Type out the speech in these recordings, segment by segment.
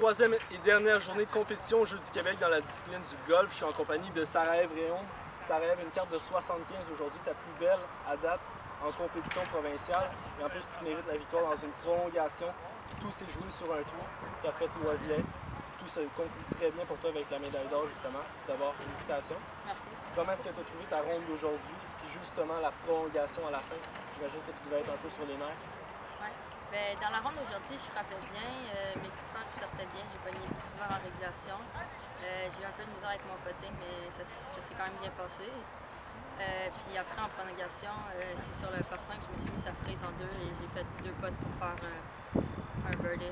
troisième et dernière journée de compétition aux Jeux du Québec dans la discipline du golf. Je suis en compagnie de Sarah-Ève Réaume. Sarah-Ève, une carte de 75 aujourd'hui, ta plus belle à date en compétition provinciale. Et en plus, tu mérites la victoire dans une prolongation. Tout s'est joué sur un tour. Tu as fait l'oiselet. Tout se conclut très bien pour toi avec la médaille d'or, justement. D'abord, félicitations. Merci. Comment est-ce que tu as trouvé ta ronde d'aujourd'hui? Puis justement, la prolongation à la fin. J'imagine que tu devais être un peu sur les nerfs. Ouais. Ben, dans la ronde d'aujourd'hui, je frappais bien. Mes coups de fer sortaient bien. J'ai pogné beaucoup de verre en régulation. J'ai eu un peu de misère avec mon putting, mais ça s'est quand même bien passé. Puis après, en prolongation, c'est sur le par 5, je me suis mis sa frise en deux et j'ai fait 2 putts pour faire un birdie.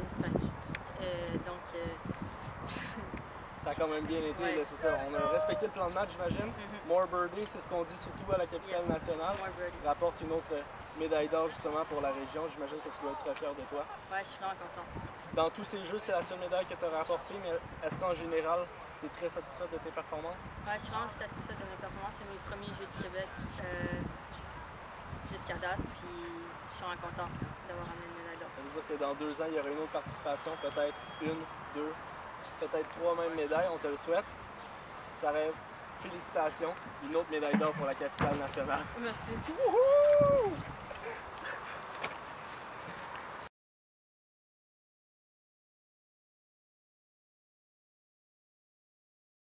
Ça a quand même bien été, ouais. c'est ça. On a respecté le plan de match, j'imagine. More birdie, c'est ce qu'on dit surtout à la capitale nationale. More birdie. Rapporte une autre médaille d'or justement pour la région. J'imagine que tu dois être très fier de toi. Ouais, je suis vraiment content. Dans tous ces jeux, c'est la seule médaille que tu as rapportée, mais est-ce qu'en général, tu es très satisfaite de tes performances? Ouais, je suis vraiment satisfaite de mes performances. C'est mes premiers Jeux du Québec jusqu'à date, puis je suis vraiment content d'avoir amené une médaille d'or. Ça veut dire que dans 2 ans, il y aura une autre participation, peut-être 1, 2, peut-être 3 mêmes médailles, on te le souhaite. Sarah-Ève, félicitations, une autre médaille d'or pour la capitale nationale. Merci. Wouhou!